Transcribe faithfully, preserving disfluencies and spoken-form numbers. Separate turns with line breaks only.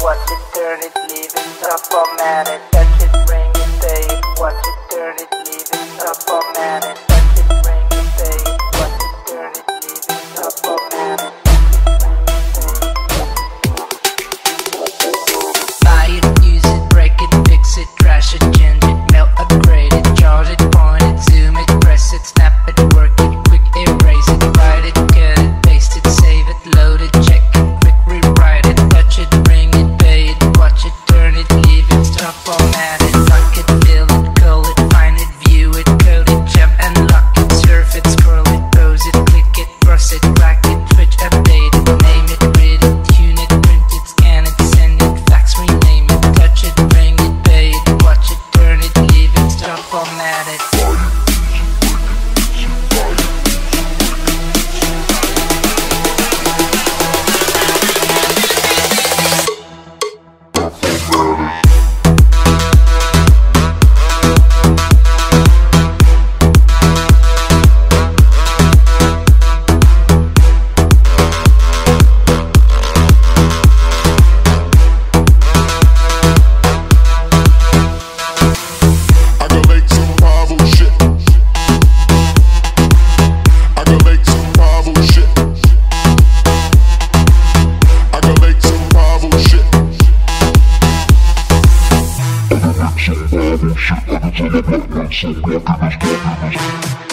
watch it, turn it, leave it, stop, format it, touch it, bring it, pay it, watch it, turn it, leave it, stop, format it, touch it, bring it, pay it, watch it, turn it, leave it, stop, format it. Buy it, use it, break it, fix it, trash it, change it, melt, upgrade it, charge it, point it, zoom it, press it, snap it, work it, quick erase it, write it, cut it, paste it, save it, load it, check it, quick rewrite it, touch it, bring it, pay it, watch it, turn it, leave it, stop, format it, lock it, fill it, call it, find it, view it, code it, jump and lock it, surf it, scroll it, pose it, click it, cross it, crack it, switch, update it, name it, read it, tune it, print it, scan it, send it, fax, rename it, touch it, bring it, pay it, watch it, turn it, leave it, stop, format it.
Some Bible shit, I can tell I'm not one, so walking is walking is